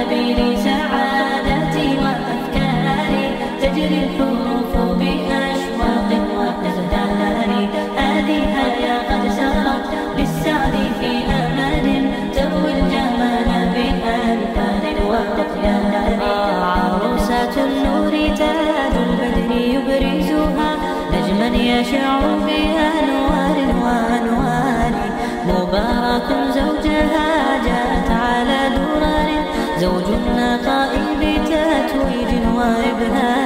سبيل سعادتي وأفكاري، تجري الحروف بأشواق وأزدان. هذه يا قد سرت للسعد في أمل، تروي الجمال بألفان وأطيان. عروسة النور تاج البدر يبرزها، نجما يشع بأنوار وأنوار. مبارك زوجها جاءت على درر، زوج النقاء بتتويج وإبهار.